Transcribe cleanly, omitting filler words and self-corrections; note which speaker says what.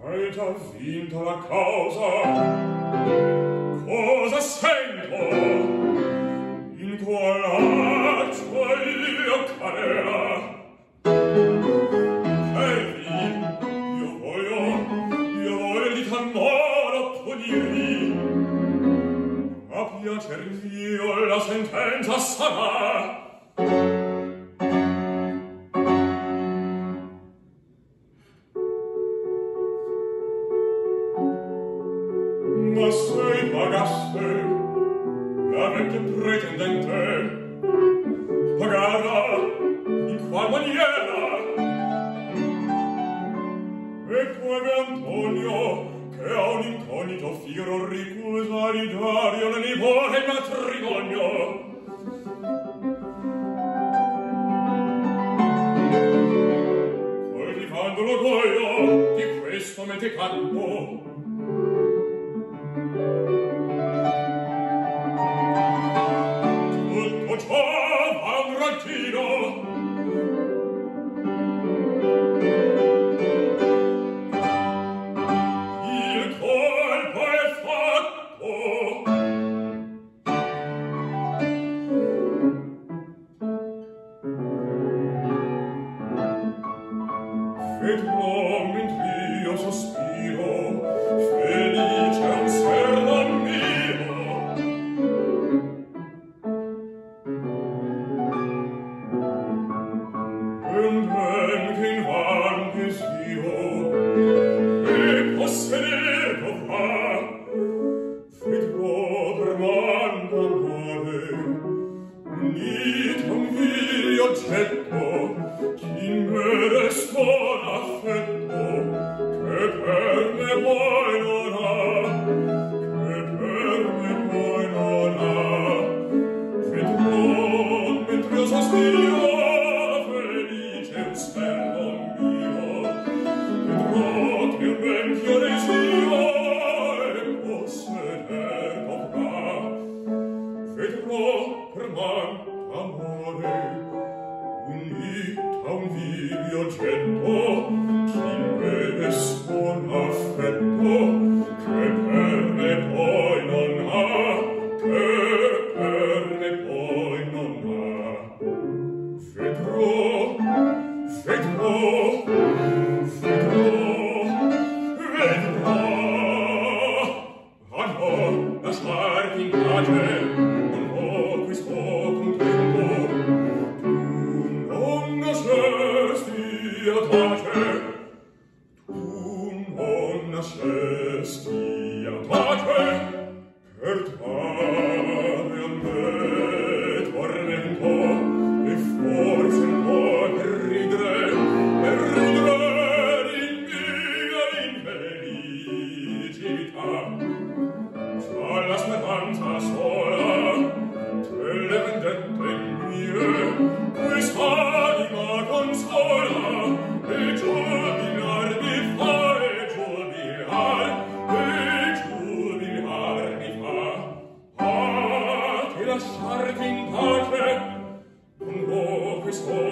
Speaker 1: Hai già vinto la causa. Cosa sento? In qual acqua io cadera? Vedi, io voglio di t'amore punirmi. A piacer mio la sentenza sarà. Ma se pagasse la vecchia pretendente, pagava in qual maniera? E poi Antonio, che ha un incognito Figaro ricusa di Dario nel nipote matrimonio. Coltivando l'orgoglio di questo mentecampo, tutto ciò ha un raggino. Il colpo è fatto. Vedrò mentre io sospiro, felice un servo mio. Un ben che invan desio e posseder dovrà, vedrò per man d'amore unito un vil oggetto ch'in me restò l'affetto che per me poi non ha, che per me poi non ha. Vedrò mentre io sospiro, felice un servo mio, vedrò che il ben ch'io desio e posseder dovrà, vedrò per man d'amore unita un vil oggetto ch'in me restò l'affetto che per me poi non ha, che per me poi non ha. Vedrò, vedrò, vedrò. Ah no, lasciarti in pace, un po' qui sto contento. Tu non nascesti a pace, tu non nascesti a pace, per dare a me tormento e forse un po' per ridere di mia infelicità. Già la speranza sola delle vendette mie quest'anima consola e giubilar mi fa, e giubilar mi fa. Ah, che lasciarti in pace, non ho questo